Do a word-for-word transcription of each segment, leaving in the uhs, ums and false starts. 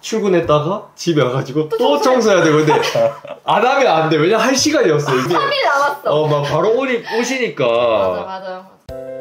출근했다가 집에 와가지고 또, 또 청소해야 되고 근데 안 하면 안 돼. 왜냐면 할 시간이 없어. 이게 삼 일 남았어. 어, 막 바로 오니, 오시니까. 맞아 맞아.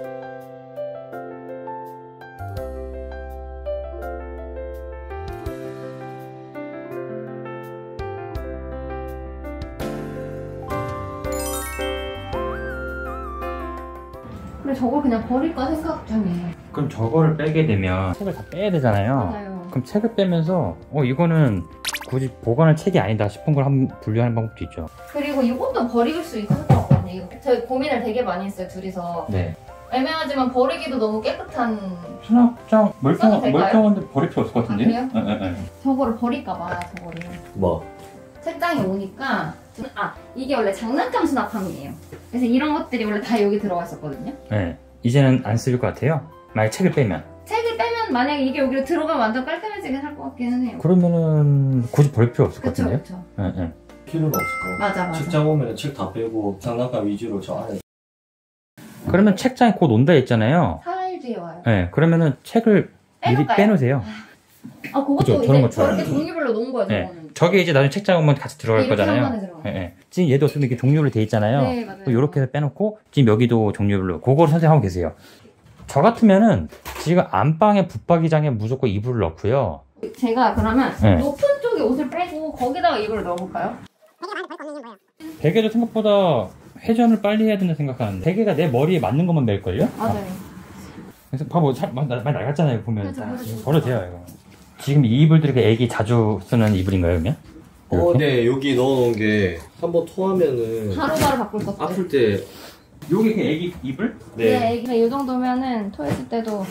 근데 저걸 그냥 버릴까 생각 중이에요. 그럼 저거를 빼게 되면 책을 다 빼야 되잖아요. 맞아요. 그럼 책을 빼면서 어 이거는 굳이 보관할 책이 아니다 싶은 걸 한번 분류하는 방법도 있죠. 그리고 이것도 버릴 수 있을 것 같거든요. 저희 고민을 되게 많이 했어요, 둘이서. 네. 애매하지만 버리기도 너무 깨끗한. 수납장 멀쩡, 써도 될까요? 멀쩡한데 버릴 필요 없을 것 같은데? 아, 그래요? 네, 네, 네. 저거를 버릴까봐, 저거를. 뭐? 책장에 오니까 아 이게 원래 장난감 수납함이에요. 그래서 이런 것들이 원래 다 여기 들어가 있었거든요. 네. 이제는 안 쓸 것 같아요. 만약 책을 빼면. 책을 빼면 만약에 이게 여기로 들어가면 완전 깔끔해지게 할 것 같기는 해요. 그러면은 굳이 버릴 필요 없을 것 그쵸, 같은데요? 그쵸. 네, 네. 필요는 없을 거예요. 맞아 맞아. 책장 오면 책 다 빼고 장난감 위주로 저 안에. 그러면 책장에 곧 온다 했잖아요. 사 일 뒤에 와요. 네. 그러면은 책을 미리 빼놓을까요? 빼놓으세요. 아 그것도 그죠, 이제 저런 거 좋아요. 저렇게 종류별로 놓은 거예요. 네. 저거는. 저게 이제 나중에 책장 오면 같이 들어갈 네, 이렇게 한 거잖아요. 번에 들어가요. 네, 네. 지금 얘도 어쨌든 이렇게 종류로 돼 있잖아요. 네, 맞아요. 이렇게 해서 빼놓고 지금 여기도 종류별로 그거를 선택하고 계세요. 저 같으면은 지금 안방에 붙박이장에 무조건 이불을 넣고요. 제가 그러면 네. 높은 쪽에 옷을 빼고 거기다가 이걸 넣어볼까요? 베개도 생각보다 회전을 빨리 해야 된다 생각하는데 베개가 내 머리에 맞는 것만 멜걸요? 맞아요. 그래서 봐봐 살 많이 낡았잖아요 보면. 그렇죠, 그렇죠. 버려도 돼요 이거. 지금 이 이불들이 그 애기 자주 쓰는 이불인가요 그러면? 어, 네, 여기 넣어놓은 게 한번 토하면은 바로바로 바꿀 것들. 아플 때. 여기 그 애기 이불? 네, 네 애기가 이 정도면은 토했을 때도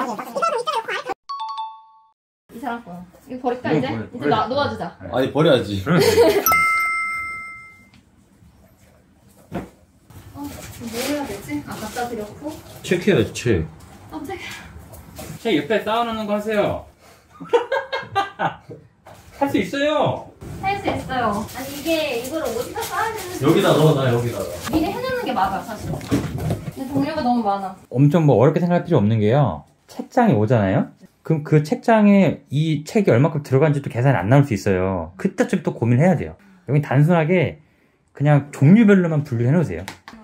이 사람 거요. 이거 버릴까 이거 이제? 버려, 이제 버려. 나, 놓아주자. 아니, 버려야지. 어, 뭐 해야 되지? 아, 갖다 드렸고. 체크해야지, 책. 깜짝이야. 제 옆에 쌓아놓는 거 하세요. 할 수 있어요. 할 수 있어요. 아니 이게 이걸 어디다 쌓아야 되는지 여기다 넣어놔, 여기다가. 미리 해놓는 게 맞아 사실. 근데 종류가 너무 많아. 엄청 뭐 어렵게 생각할 필요 없는 게요. 책장에 오잖아요. 그럼 그 책장에 이 책이 얼마큼 들어간지도 계산이 안 나올 수 있어요. 그때쯤 또 고민해야 돼요. 여기 단순하게 그냥 종류별로만 분류해 놓으세요.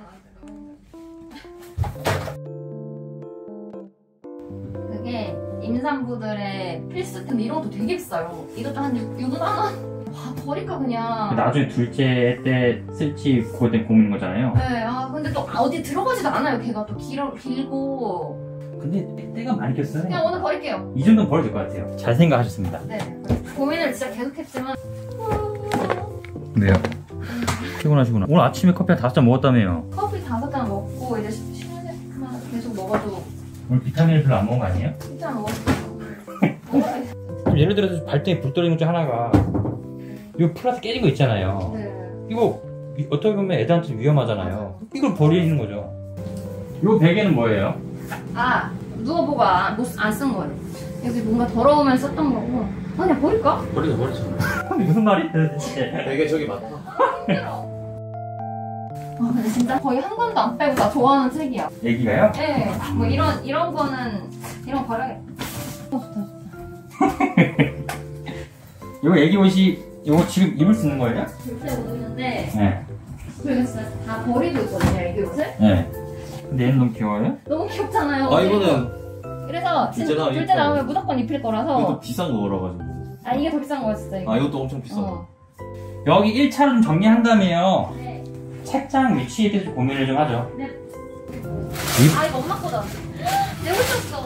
그게 임산부들의 필수템 이런 것도 되게 비싸요. 이것도 한 육만 원? 와 버릴까 그냥. 나중에 둘째 때 쓸지 그거에 대한 고민인 거잖아요. 네, 아 근데 또 어디 들어가지도 않아요. 걔가 또 길어, 길고. 근데 때가 많이 꼈어요. 그냥 오늘 버릴게요. 이 정도는 버려도 될 것 같아요. 잘 생각하셨습니다. 네. 고민을 진짜 계속했지만. 왜요? 피곤하시구나. 오늘 아침에 커피 한 다섯 잔 먹었다며요. 커피 다섯 잔 먹고 이제 쉬는 시간만 계속 먹어도 오늘 비타민을 별로 안 먹은 거 아니에요? 진짜 먹었어요. 먹어야 그럼 예를 들어서 발등에 불 떨어진 것 중 하나가 이거 플라스 깨진 거 있잖아요. 네. 이거 이- 어떻게 보면 애들한테 위험하잖아요. 이걸 버리는 거죠. 이 베개는 뭐예요? 아 누워보고 안 쓴 거예요. 여기 뭔가 더러우면 썼던 거고. 아 그냥 버릴까? 버리자, 버리자. 무슨 말이에요 도대체. 되게 저기 많다. 힘들어. 아 근데 진짜 거의 한 권도 안 빼고 다 좋아하는 책이야. 애기가요? 네. 뭐 이런 이런 거는 이런 거 버려야겠다. 어, 좋다 좋다. 이거 애기 옷이 이거 지금 입을 수 있는 거예요? 둘째 옷인데 네. 그리고 진짜 다 버리고 있거든요 애기 옷을. 네. 근데 얘는 너무 귀여워요? 너무 귀엽잖아요. 아, 이거는 그래서 진- 둘째 나오면 둘째 이뻐요. 나오면 무조건 입힐 이것도 거라서. 비싼 거라가지고. 아 이게 더 비싼 거야 진짜 이거. 아, 이것도 엄청 비싸. 어. 여기 일 차로 좀 정리한다며요. 네. 책장 위치에 대해서 고민을 좀 하죠. 네. 이- 아 이거 엄마 거다. 내가 훔쳤어.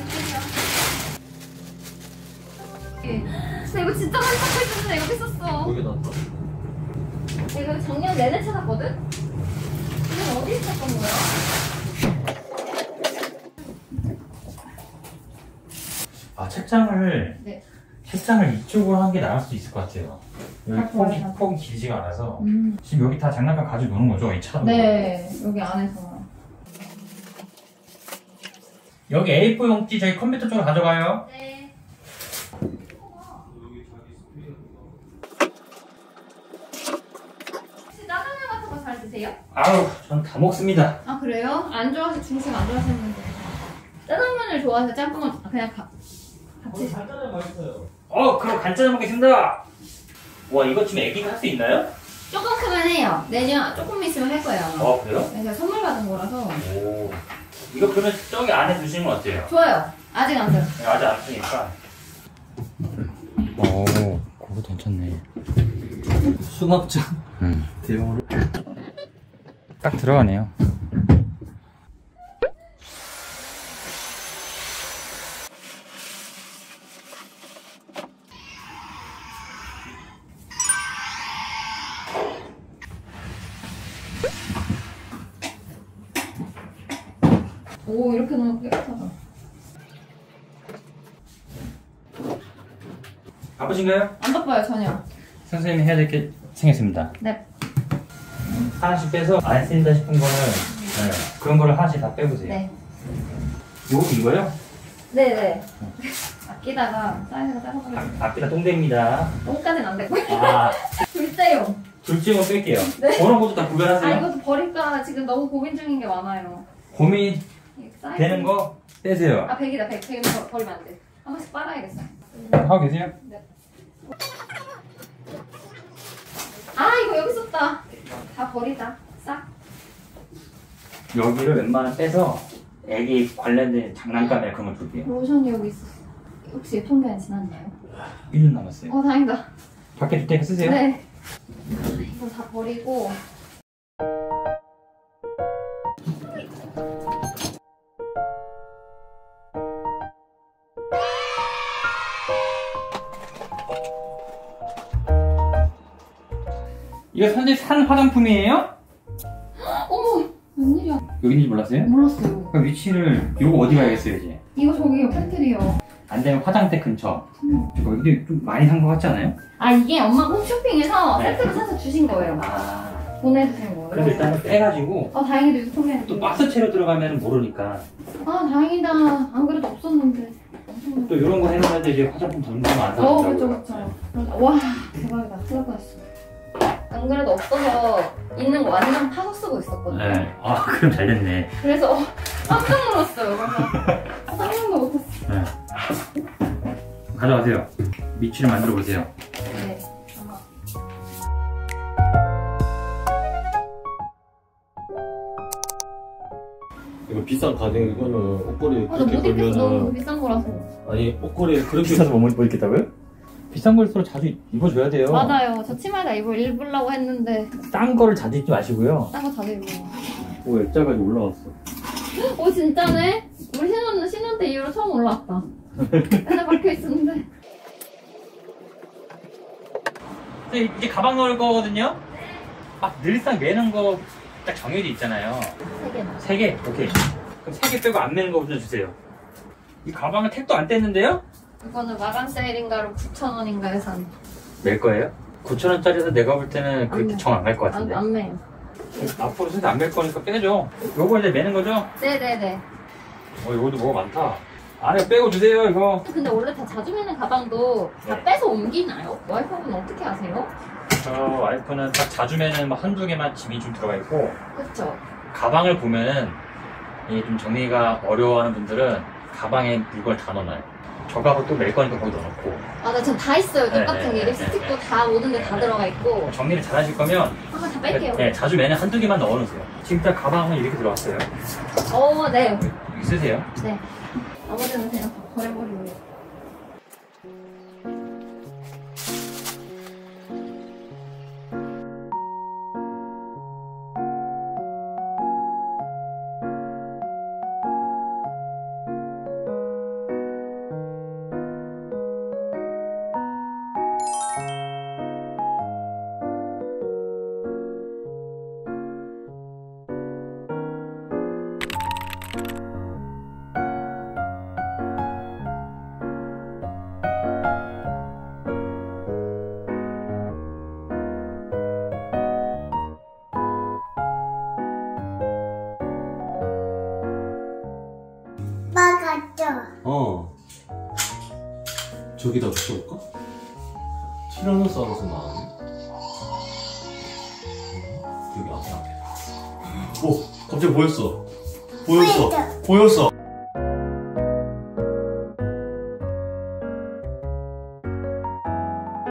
나 이거 진짜 많이 찾고 있었는데 여기 있었어. 거기 놨다. 내가 이거 작년 내내 찾았거든? 이건 어디 있었던 거야? 아 책장을 네. 책장을 이쪽으로 하는 게 나을 수도 있을 것 같아요. 여기 아, 폭이, 좋아요. 폭이 길지가 않아서 음. 지금 여기 다 장난감 가지고 노는 거죠 이 차로. 네, 여기 안에서. 여기 에이 사 용지 저희 컴퓨터 쪽으로 가져가요. 네. 혹시 짜장면 같은 거 잘 드세요? 아우 전 다 먹습니다. 아 그래요? 안 좋아서 중식 안 좋아하시는데 짜장면을 좋아해서 짬뽕을 그냥 가, 같이 간단하게 맛있어요. 어, 그럼 간짜장 먹겠습니다. 와, 이거 지금 애기가 할 수 있나요? 조금 크면 해요. 내년 조금 있으면 할 거예요. 아마. 어, 그래요? 네, 제가 선물 받은 거라서. 오. 이거 그러면 저기 안에 두시는 건 어때요? 좋아요. 아직 안 돼요. 네, 아직 안 쓰니까. 오, 그거 괜찮네. 수납장 음. 대용으로. 딱 들어가네요. 오, 이렇게 너무 깨끗하다. 바쁘신가요? 안 바빠요, 전혀. 선생님이 해야 될 게 생겼습니다. 네. 하나씩 빼서 안 쓰인다 싶은 거는 네, 그런 거를 하나씩 다 빼보세요. 네. 요거 이거요? 네네. 아끼다가 사이즈가 작아서 아, 앞뒤가 똥대입니다. 똥까지는 안 되고. 아, 둘째용. 둘째만 뺄게요. 네. 그런 것도 다 아, 구별하세요. 이것도 버릴까 지금 너무 고민 중인 게 많아요. 고민 이게 사이즈- 되는 거 빼세요. 아, 백이다, 백. 백은 버- 버리면 안 돼. 한 번씩 빨아야겠어. 하고 계세요? 네. 아, 이거 여기 있었다. 다 버리자. 싹. 여기를 웬만하면 빼서 애기 관련된 장난감이나 그런 걸 줄게요. 로션이 여기 있어. 혹시 유통기한 지났나요? 일 년 남았어요. 어, 다행이다. 밖에 둘 테니까 쓰세요. 네. 이거 다 버리고. 이거 선생님 산 화장품이에요? 어머, 웬일이야. 여기인지 몰랐어요? 몰랐어요. 그럼 위치를 요거 어디 가야겠어요 이제? 이거 저기요, 팬트리요. 안 되면 화장대 근처. 음. 이거 근데 좀 많이 산 거 같지 않아요? 아, 이게 엄마 홈쇼핑에서 네. 세트로 사서 주신 거예요. 아. 보내주신 거예요. 그래서 일단 빼가지고 어, 다행히도 유통기한. 또 박스채로 들어가면 모르니까 아, 다행이다. 안 그래도 없었는데. 엄청 또 이런 거 해놓으면 이제 화장품 점점 안 어, 사준다고. 그쵸, 그쵸. 와, 대박이다. 큰일 뻔했어. 안 그래도 없어서 있는 거 완전 파서 쓰고 있었거든요. 네. 아 그럼 잘 됐네. 그래서 어, 깜짝 놀랐어요. 그래서 상상도 못했어. 네. 가져가세요. 미치를 만들어 보세요. 네. 아마. 이거 비싼 가격 이거는 옷걸이 아, 나 그렇게 못 입겠어. 너무 걸면은 비싼 거라서. 아니 옷걸이 그렇게 비싸서 못 입겠다고요? 비싼 걸수록 자주 입어줘야 돼요. 맞아요. 저 치마에다 입을 입으려고 했는데 싼 거를 자주 입지 마시고요. 딴 거 자주 입어요. 오 액자까지 올라왔어. 오, 진짜네? 우리 신혼, 신혼 때 이후로 처음 올라왔다. 맨날 박혀 있었는데. 이제 가방 넣을 거거든요? 막 늘상 매는 거 딱 정해져 있잖아요. 세 개나. 세 개? 오케이. 그럼 세 개 빼고 안 매는 거부터 주세요. 이 가방은 택도 안 뗐는데요? 이거는 마감 세일인가로 구천 원인가에 산. 멜 거예요? 구천 원짜리에서 내가 볼 때는 그렇게 안 정 안 갈 것 안, 같은데. 안 매요. 앞으로 세대 안 멜 거니까 빼죠. 요거 이제 매는 거죠? 네네네. 어, 이것도 뭐가 많다. 안에 빼고 주세요, 이거. 근데 원래 다 자주 매는 가방도 다 네. 빼서 옮기나요? 와이프분 어떻게 하세요? 저 와이프는 딱 자주 매는 뭐 한두 개만 짐이 좀 들어가 있고, 그쵸? 가방을 보면은 이게 좀 정리가 어려워하는 분들은 가방에 물건을 다 넣어놔요. 저 가방 또 멜 거니까 거기 넣어놓고. 아, 나 지금 다 있어요. 똑같은 네, 네, 게. 네, 립스틱도 네, 네. 다 모든 데 다 들어가 있고. 정리를 잘 하실 거면 한번 다 뺄게요. 네, 자주 매는 한두 개만 넣어놓으세요. 지금 딱 가방은 이렇게 들어갔어요. 어, 네. 여기 쓰세요. 네. 나머지는 그냥 다 버려버리고. 막았죠. 어 저기다 붙여볼까? 티라노사우루스 나왔네. 여기 앞에 앞에. 오 갑자기 보였어 보였어 보였죠. 보였어